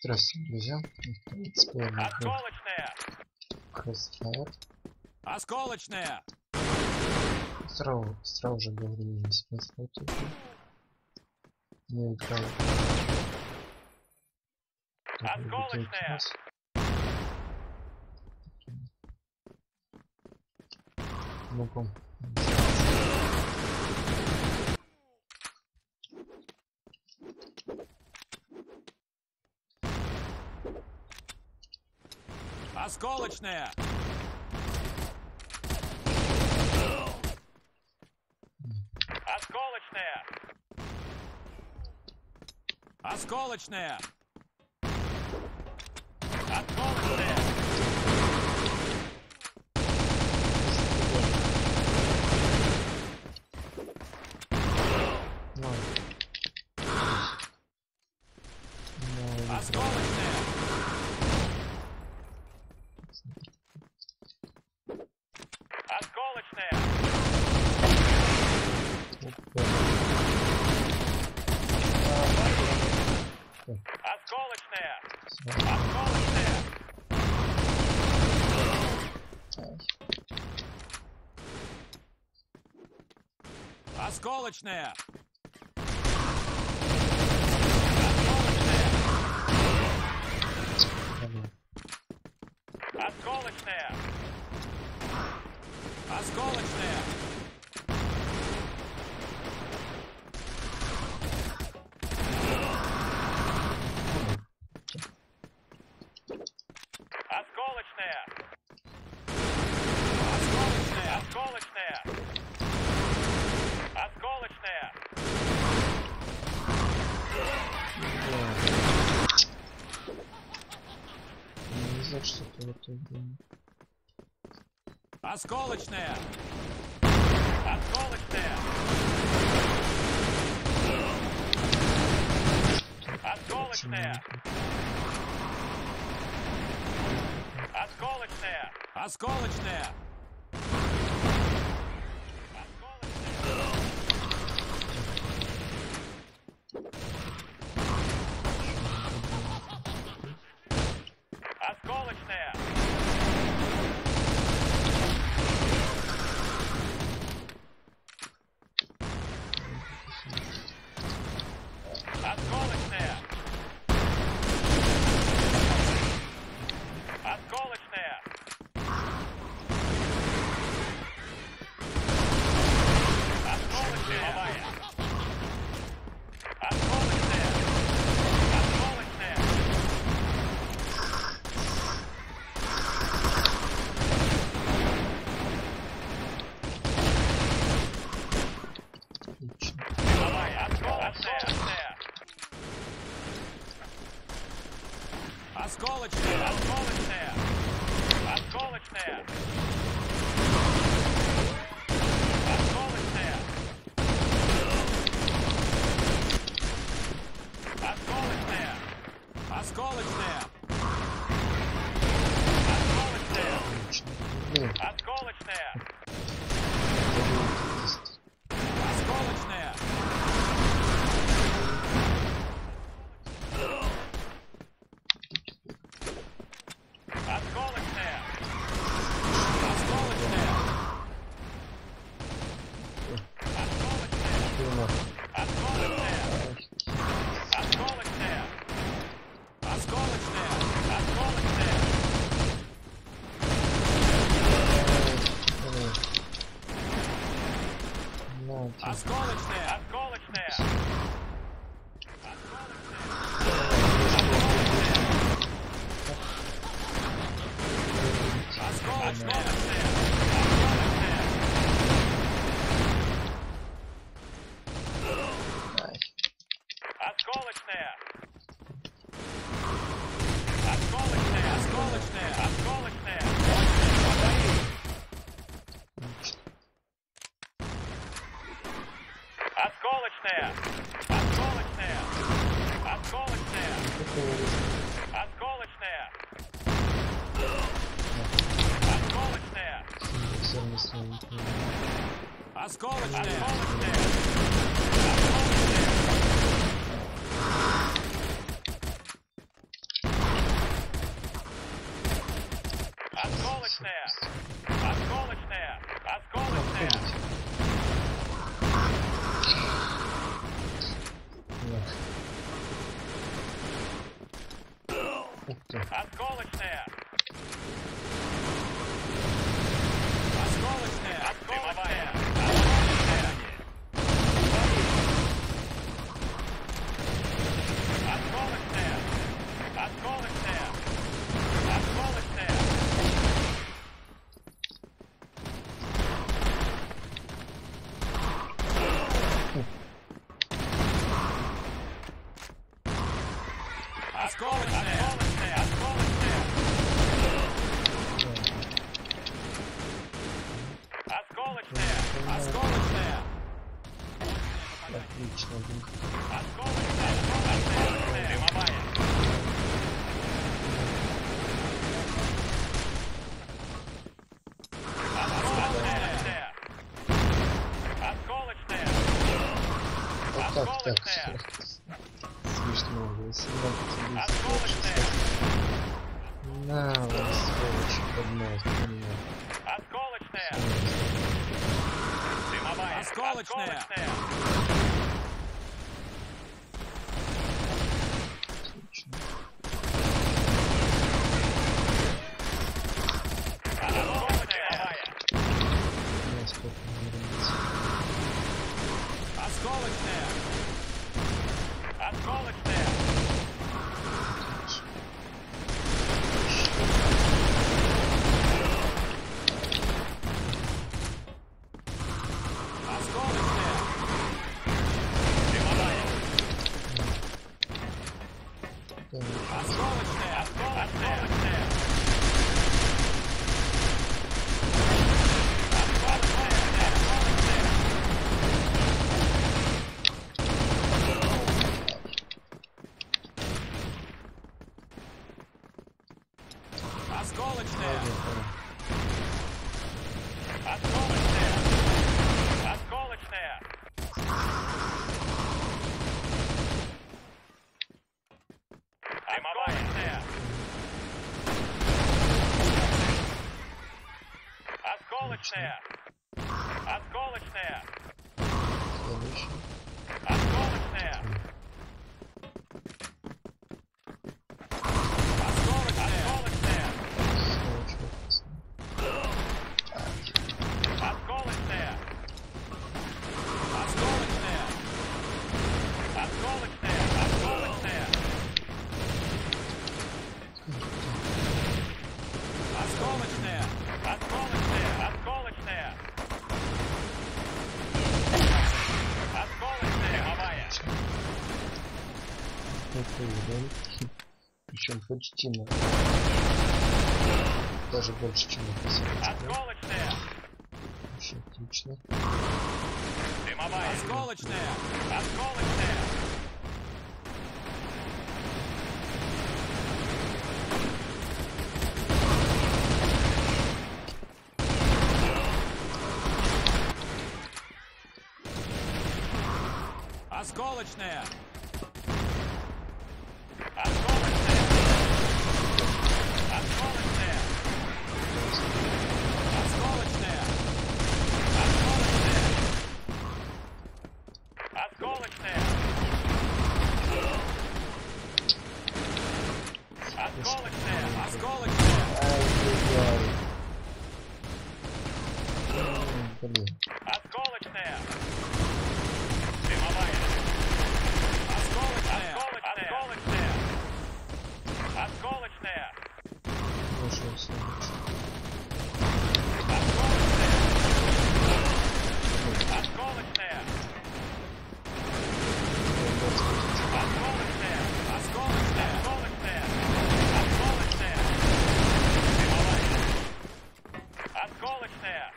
Здравствуйте, друзья. В принципе, я могу Осколочная! Crossfire. Осколочная! Сразу же говорю, не смысла тут. Не играл. Осколочная! Ну-ка. Осколочная! Осколочная! Осколочная! Осколочная! Осколочная! Осколочная! Осколочная! Осколочная! Осколочная! Осколочная! Осколочная! Осколочная! Осколочная! Осколочная! Осколочная! Не знаю, что это в это время. Осколочная! Осколочная! Осколочная! Осколочная! Осколочная! Осколочная! Осколочная! Осколочная! Осколочная! Осколочная! Осколочная! Отлично. Давай, осколочная! Осколочная! Осколочная! Осколочная! Осколочная! Осколочная! Осколочная! Осколочная! Отлично. Ну, Осколочная! есть. Осколочная! Осколочная! Осколочная! Было. Осколочная! Осколочная! Осколочная! Осколочная! Ну, Осколочная! Осколочная! Осколочная! Осколочная! Осколочная! Осколочная! Осколочная! Осколочная! Осколочная! Осколочная! Осколочная! Осколочная! Осколочная! Ух ты. Осколочная! Осколочная! Осколочная! Осколочная! Осколочная! Осколочная! Осколочная! Осколочная! Осколочная! Отлично, блин. Осколочная! Осколочная! Дымовая! Осколочная! Осколочная! Вот так, так. Осколочная! Смешно, 18 Осколочная! На, вот сволочь, под нос, блин. Осколочная! Дымовая! Осколочная! Отлично. Насколько мне нравится. Осколочная! Осколочная! Осколочная! Дымовая! Осколочная! Осколочная! Осколочная! Осколочная! Осколочная! Дымовая! Осколочная! Осколочная! Следующий. Осколочная! Осколочная! Сволочь, опасно. Осколочная! Осколочная! Осколочная! Осколочная! Осколочная! Осколочная! Осколочная! Осколочная! Дымовая! Это уровень. Причем почти на. Даже больше, чем это. Осколочная! Вообще отлично. Дымовая! Осколочная! Осколочная! Осколочная! Осколочная! Осколочная! Осколочная! Осколочная! Осколочная! Осколочная! Осколочная! Ай-яй-яй. Блин. Осколочная! Дымовая! Осколочная! Осколочная! Осколочная! Вышел сволочь. Осколочная! Осколочная! Осколочная! Осколочная! Осколочная! Осколочная! Дымовая! Осколочная!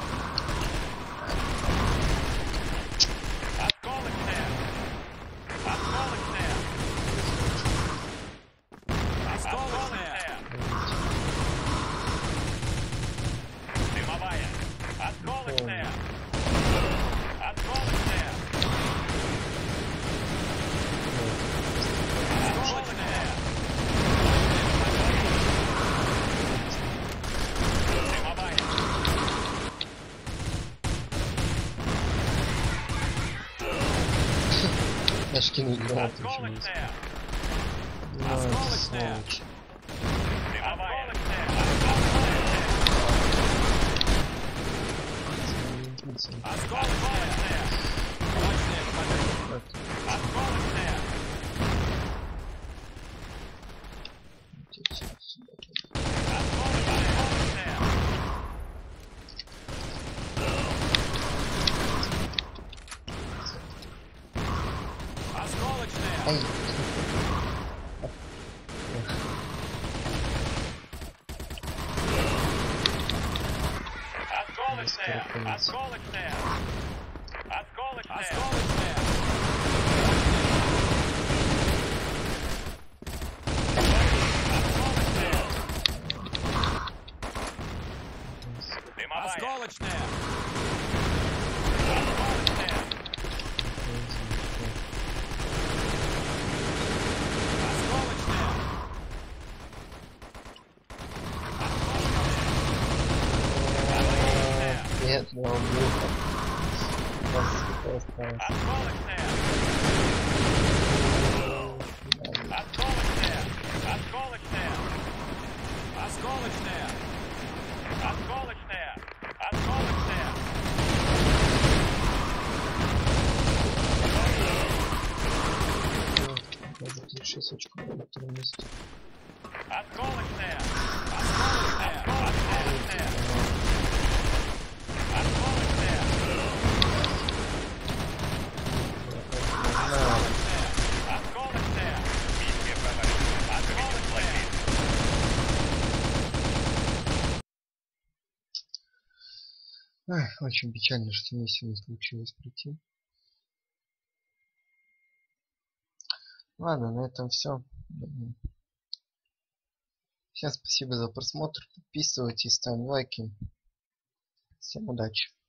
Осколочная! Осколочная! Осколочная! Дымовая! Осколочная! Осколочная! Осколочная! Дымовая! Аж кинуть гранату. Осколочная! Ну, это Осколочная! сволочь. Осколочная! Точное попадание! Осколочная! Осколочная! Осколочная! Ай. Осколочная! Осколочная! Осколочная! Осколочная! Дымовая! Осколочная! Осколочная! Осколочная! Нет, я убил. Осталось. Осколочная! Осколочная! Осколочная! Осколочная! Осколочная! Осколочная! Я заключил сучку на втором месте. Осколочная! Осколочная! Осколочная! Осколочная! Осколочная! Осколочная! Ай, очень печально, что миссию не случилось пройти. Ладно, на этом все. Всем спасибо за просмотр. Подписывайтесь, ставим лайки. Всем удачи.